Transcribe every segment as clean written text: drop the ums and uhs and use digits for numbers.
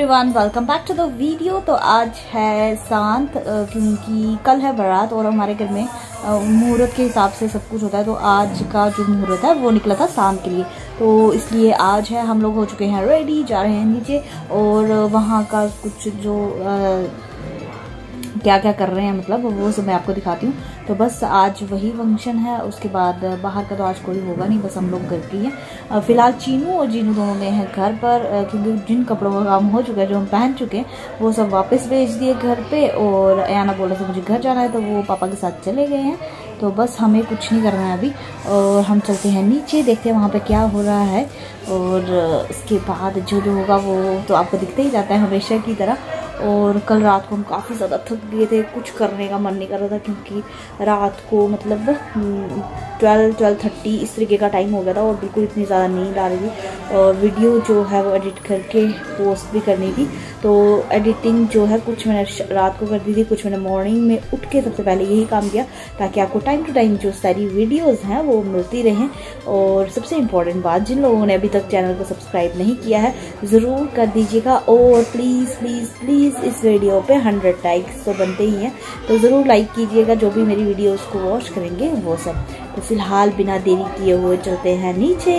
Everyone, welcome back to the video. तो आज है शांत क्योंकि कल है बारात और हमारे घर में मुहूर्त के हिसाब से सब कुछ होता है। तो आज का जो मुहूर्त है वो निकला था शाम के लिए, तो इसलिए आज है। हम लोग हो चुके हैं रेडी, जा रहे हैं नीचे और वहाँ का कुछ जो क्या क्या कर रहे हैं मतलब वो सब मैं आपको दिखाती हूँ। तो बस आज वही फंक्शन है, उसके बाद बाहर का तो आज कोई होगा नहीं, बस हम लोग घर की हैं। फिलहाल चीनू और जीनू दोनों गए हैं घर पर क्योंकि जिन कपड़ों का काम हो चुका है जो हम पहन चुके हैं वो सब वापस भेज दिए घर पे। और अयाना बोला था मुझे घर जाना है तो वो पापा के साथ चले गए हैं। तो बस हमें कुछ नहीं करना है अभी और हम चलते हैं नीचे, देखते हैं वहाँ पे क्या हो रहा है। और उसके बाद जो जो होगा वो तो आपको दिखते ही जाता है हमेशा की तरह। और कल रात को हम काफ़ी ज़्यादा थक गए थे, कुछ करने का मन नहीं कर रहा था क्योंकि रात को मतलब 12-12:30 इस तरीके का टाइम हो गया था और बिल्कुल इतनी ज़्यादा नींद आ रही थी। और वीडियो जो है वो एडिट करके पोस्ट भी करनी थी, तो एडिटिंग जो है कुछ मैंने रात को कर दी थी, कुछ मैंने मॉर्निंग में उठ के सबसे पहले यही काम किया ताकि आपको टाइम टू टाइम जो सारी वीडियोस हैं वो मिलती रहें। और सबसे इम्पॉर्टेंट बात, जिन लोगों ने अभी तक चैनल को सब्सक्राइब नहीं किया है ज़रूर कर दीजिएगा। और प्लीज़ प्लीज़ प्लीज़ इस वीडियो पे 100 लाइक्स तो बनते ही हैं, तो ज़रूर लाइक कीजिएगा जो भी मेरी वीडियोस को वॉच करेंगे वो सब। तो फिलहाल बिना देरी किए हुए चलते हैं नीचे।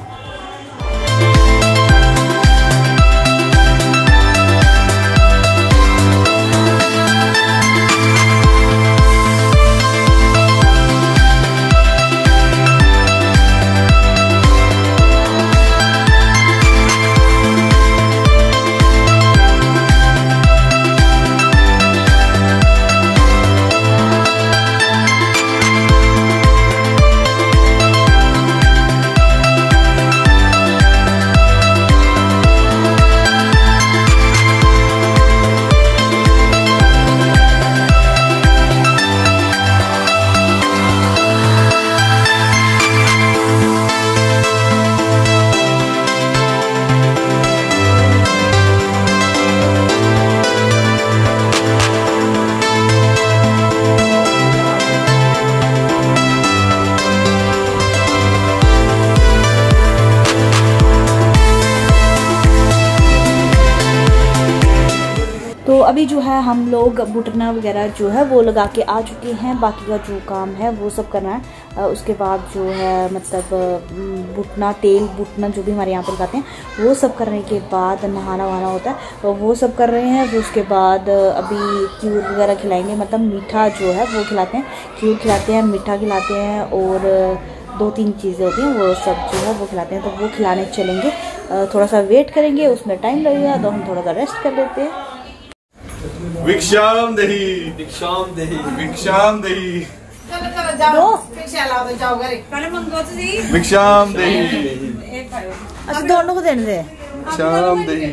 तो अभी जो है हम लोग बुटना वगैरह जो है वो लगा के आ चुके हैं, बाकी का जो काम है वो सब करना है। उसके बाद जो है मतलब बुटना तेल बुटना जो भी हमारे यहाँ पर लगाते हैं वो सब करने के बाद नहाना वहाना होता है तो वो सब कर रहे हैं। फिर उसके बाद अभी क्यूर वगैरह खिलाएंगे, मतलब मीठा जो है वो खिलाते हैं, क्यूर खिलाते हैं, मीठा खिलाते हैं और 2-3 चीज़ें होती हैं वो सब जो है वो खिलाते हैं। तो वो खिलाने चलेंगे, थोड़ा सा वेट करेंगे, उसमें टाइम लगेगा तो हम थोड़ा सा रेस्ट कर लेते हैं। भिक्षाम देही, भिक्षाम देही, भिक्षाम देही। चलो चलो जाओ, भिक्षा ला दो, जाओ घरे। पहले मंगो तो जी। भिक्षाम देही। अच्छा दोनों को देने दे। भिक्षाम देही।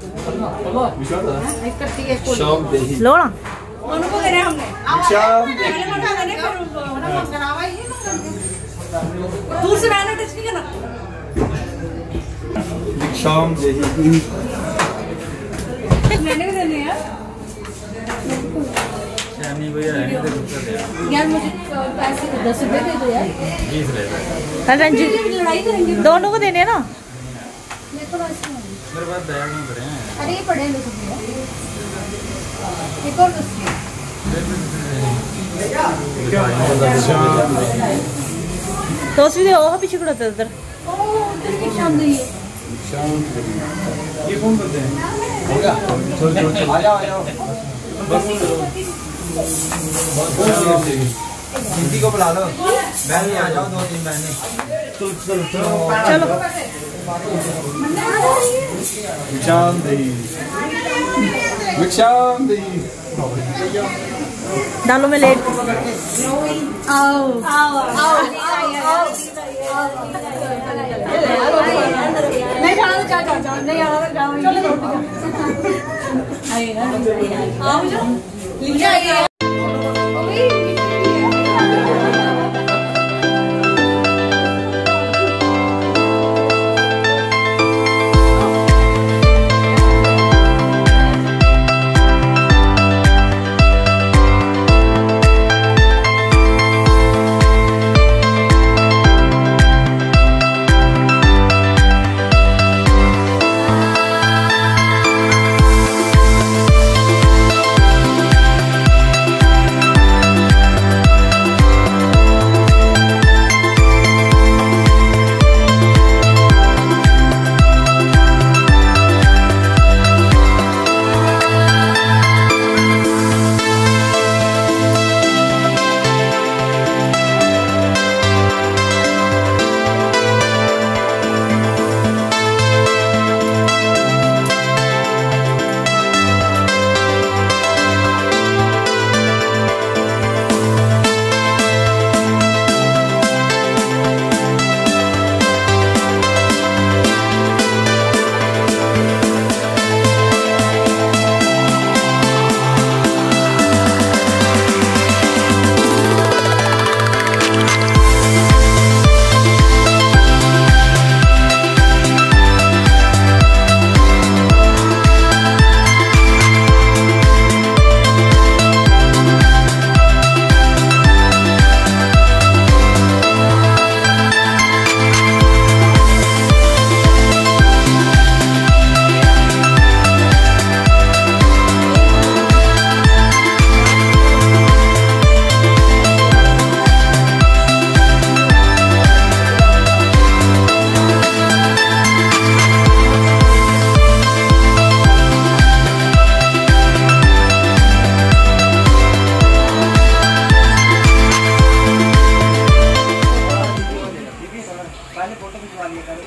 एक कट्टी एक कोली। भिक्षाम देही। लो ना। दोनों को देने हमने। भिक्षाम देही। पहले मंगा देने फिर उनको ना मंगनावा ही ना। दूर से रहना टच नहीं करना। भिक्षाम देही। मैंने भी देने हैं। यार मुझे पैसे 10 रुपए दे दो यार। 20 ले लो। रंजीत लड़ाई करेंगे। दोनों को देने ना। मेरे को बस मेरे पास दया नहीं पड़े हैं। अरे ये पढ़े लो सब। एक और दूसरी। तो उसमें दे ओ पीछे खड़ा उधर। ओ उधर शाम दे ये। ये कौन करते हैं? हो गया? चल आ जाओ बस दीदी को बुला लो, बहन आ जाओ, 2-3 बहनें। चलो भिक्षाम देही, भिक्षाम देही। डालो में लेट आओ आओ आओ आओ। नहीं जाना तो जाओ जाओ, नहीं आना तो जाओ। चलो आइएगा आओ जो लिख आइए।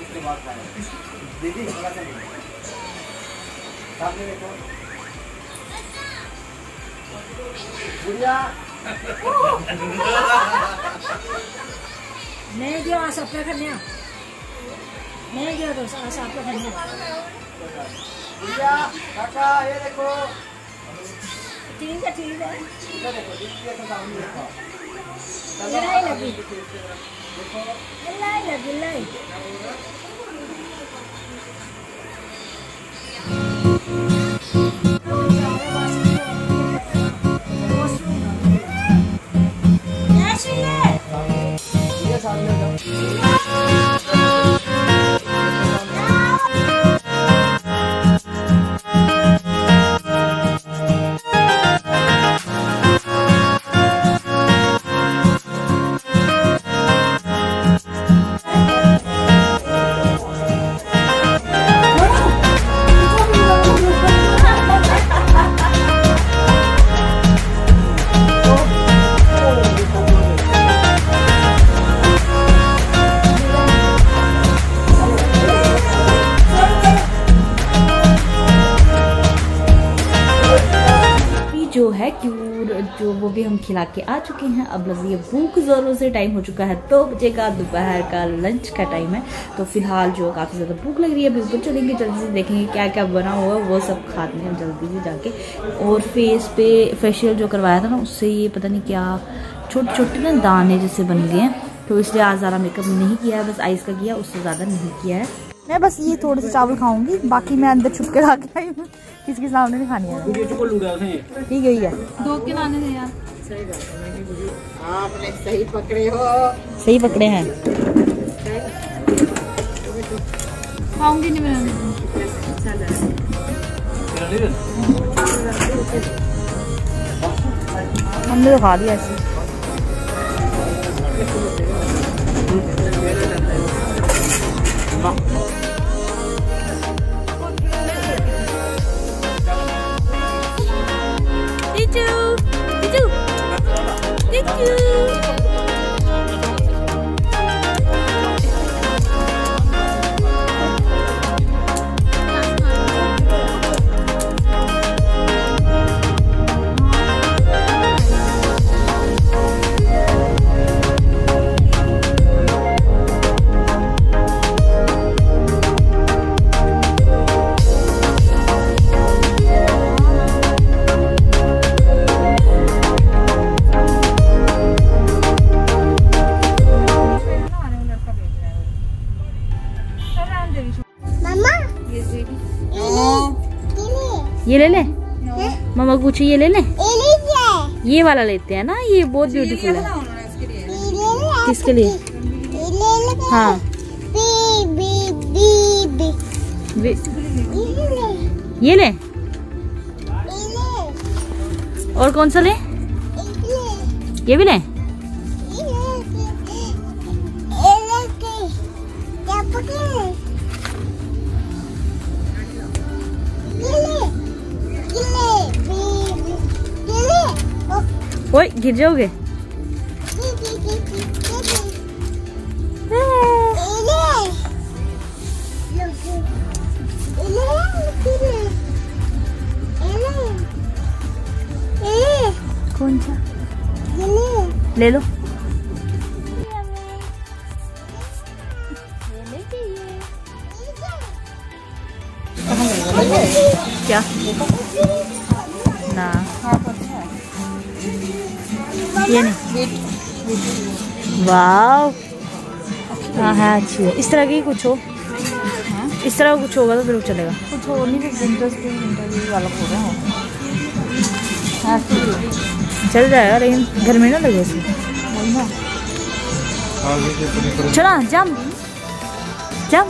उसके बाद खाएं। दीदी थोड़ा सा सामने देखो गुड़िया नहीं दिया आस अपने खाने नहीं दिया तो आस अपने खाने गुड़िया काका ये देखो ठीक है इधर देखो दीदी के सामने देखो लाई लगी देखो लाई लगी लाई ये सामने जाओ जो है क्यूर जो वो भी हम खिला के आ चुके हैं। अब लगी है भूख ज़ोरों से, टाइम हो चुका है 2 बजे का, दोपहर का लंच का टाइम है। तो फिलहाल जो काफ़ी ज़्यादा भूख लग रही है, अभी ऊपर चलेंगे, जल्दी से देखेंगे क्या क्या बना हुआ है, वो सब खाते हैं जल्दी से जाके। और फेस पे फेशियल जो करवाया था ना, उससे ये पता नहीं क्या छोटे छोटे ना दाने जैसे बन गए हैं, तो इसलिए आज ज़्यादा मेकअप नहीं किया है, बस आइस का किया, उससे ज़्यादा नहीं किया है। मैं बस ये थोड़े से चावल खाऊंगी, बाकी मैं अंदर छुप के ला के आई हूँ, किसी के सामने नहीं खानी है। ठीक है 2 के लाने थे यार। आपने सही पकड़े हो, सही पकड़े हैं। खाऊंगी नहीं मैं। हमने तो खा लिया ऐसे। ये ले ले मामा, कुछ ये ले ले, ये वाला लेते हैं ना, ये बहुत ब्यूटीफुल है। किसके लिए? हाँ ये ले, और कौन सा ले? ये भी ले। ओए गिर जाओगे। कौन सा ले लो। क्या ना ये नहीं, वाव हाँ है अच्छी है। इस तरह की कुछ हो, इस तरह कुछ होगा तो फिर चलेगा। कुछ हो नहीं, इंटरव्यू वाला हो रहा है, चल जाएगा, लेकिन घर में ना लगे इसमें। चला जम जम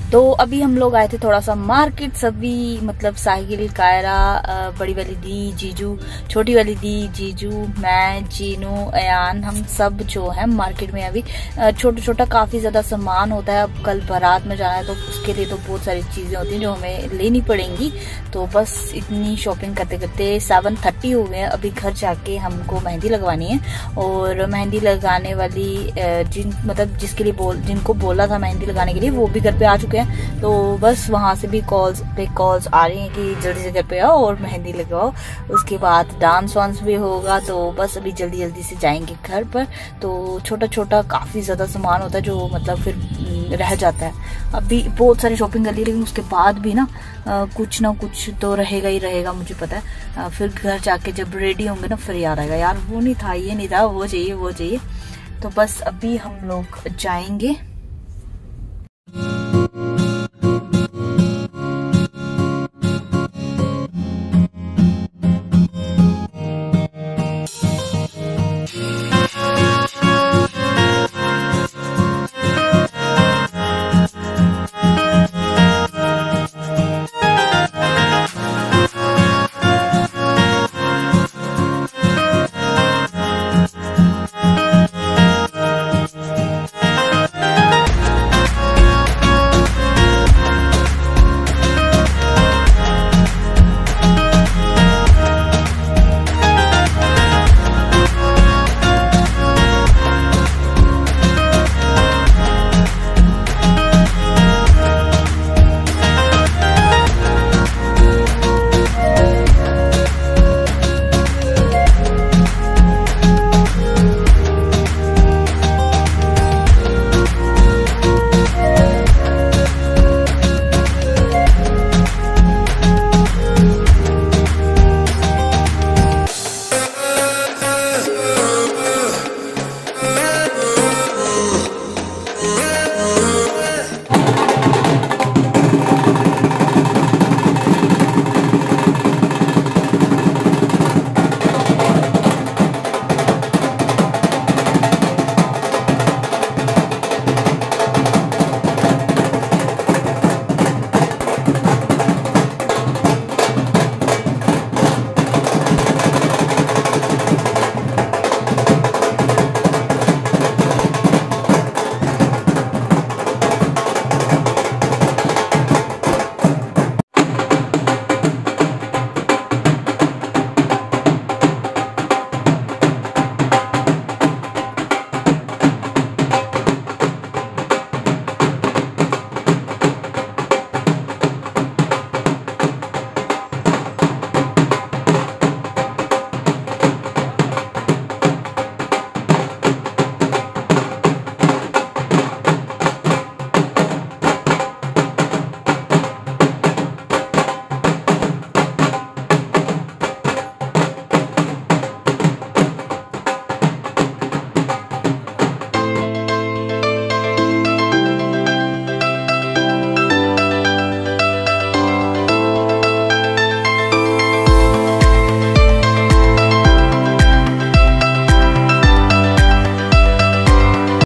तो अभी हम लोग आए थे थोड़ा सा मार्केट, सभी मतलब साहिल, कायरा, बड़ी वाली दी, जीजू, छोटी वाली दी, जीजू, मैं, जीनू, अयान, हम सब जो है मार्केट में। अभी छोटा छोटा काफी ज्यादा सामान होता है। अब कल बारात में जाना है तो उसके लिए तो बहुत सारी चीजें होती हैं जो हमें लेनी पड़ेंगी। तो बस इतनी शॉपिंग करते करते 7:30 हो गए हैं। अभी घर जाके हमको मेहंदी लगवानी है, और मेहंदी लगाने वाली जिसके लिए जिनको बोला था मेहंदी लगाने के लिए, वो भी घर पे आ चुके हैं। तो बस वहां से भी कॉल्स आ रही हैं कि जल्दी से घर पे आओ और मेहंदी लगाओ। उसके बाद डांस वांस भी होगा। तो बस अभी जल्दी जल्दी से जाएंगे घर पर। तो छोटा छोटा काफी ज्यादा सामान होता है जो मतलब फिर रह जाता है। अभी बहुत सारी शॉपिंग कर ली, लेकिन उसके बाद भी ना कुछ तो रहेगा ही रहेगा, मुझे पता है। फिर घर जाके जब रेडी होंगे ना फिर याद आएगा, यार वो नहीं था, ये नहीं था, वो चाहिए। तो बस अभी हम लोग जाएंगे।